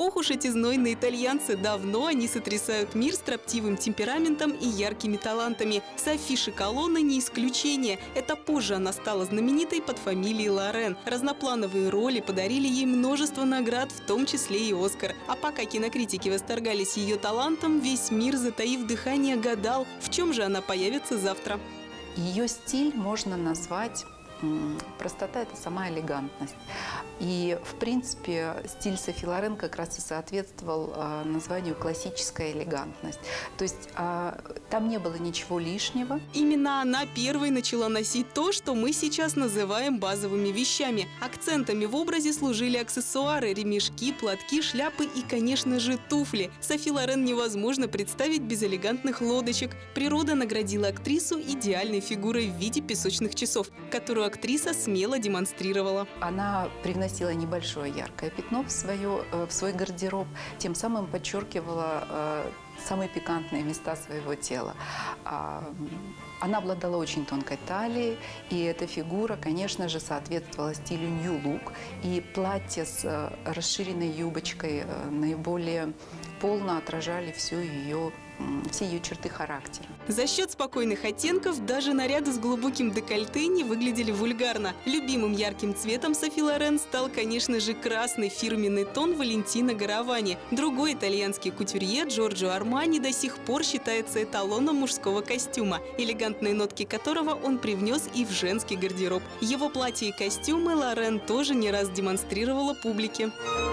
Ох уж эти знойные итальянцы, давно они сотрясают мир строптивым темпераментом и яркими талантами. Софи Шиколона не исключение. Это позже она стала знаменитой под фамилией Лорен. Разноплановые роли подарили ей множество наград, в том числе и «Оскар». А пока кинокритики восторгались ее талантом, весь мир, затаив дыхание, гадал, в чем же она появится завтра. Ее стиль можно назвать... Простота – это сама элегантность. И, в принципе, стиль Софи Лорен как раз и соответствовал названию «классическая элегантность». То есть там не было ничего лишнего. Именно она первой начала носить то, что мы сейчас называем базовыми вещами. Акцентами в образе служили аксессуары, ремешки, платки, шляпы и, конечно же, туфли. Софи Лорен невозможно представить без элегантных лодочек. Природа наградила актрису идеальной фигурой в виде песочных часов, которую актриса смело демонстрировала. Она привносила небольшое яркое пятно в свой гардероб, тем самым подчеркивала самые пикантные места своего тела. Она обладала очень тонкой талией, и эта фигура, конечно же, соответствовала стилю New Look. И платье с расширенной юбочкой наиболее полно отражали все ее черты характера. За счет спокойных оттенков даже наряды с глубоким декольте не выглядели вульгарно. Любимым ярким цветом Софи Лорен стал, конечно же, красный фирменный тон Валентино Гаравани. Другой итальянский кутюрье Джорджо Армани до сих пор считается эталоном мужского костюма, элегантные нотки которого он привнес и в женский гардероб. Его платья и костюмы Лорен тоже не раз демонстрировала публике.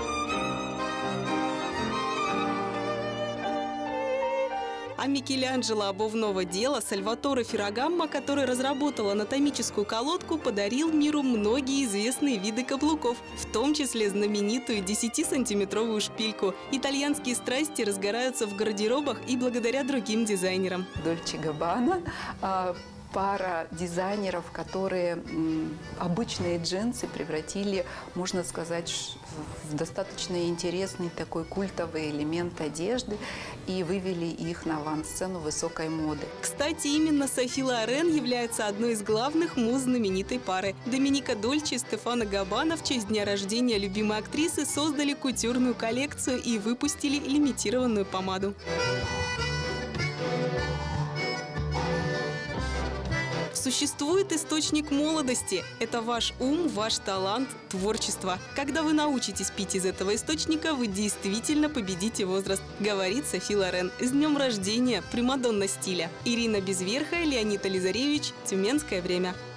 А Микеланджело обувного дела Сальваторе Феррагаммо, который разработал анатомическую колодку, подарил миру многие известные виды каблуков, в том числе знаменитую 10-сантиметровую шпильку. Итальянские страсти разгораются в гардеробах и благодаря другим дизайнерам. Дольче Габбана пара дизайнеров, которые обычные джинсы превратили, можно сказать, в достаточно интересный такой культовый элемент одежды и вывели их на авансцену высокой моды. Кстати, именно Софи Лорен является одной из главных муз знаменитой пары. Доминика Дольче и Стефано Габбана в честь дня рождения любимой актрисы создали кутюрную коллекцию и выпустили лимитированную помаду. Существует источник молодости. Это ваш ум, ваш талант, творчество. Когда вы научитесь пить из этого источника, вы действительно победите возраст, говорит Софи Лорен. С днем рождения, примадонна стиля. Ирина Безверхая, Леонид Ализаревич, Тюменское время.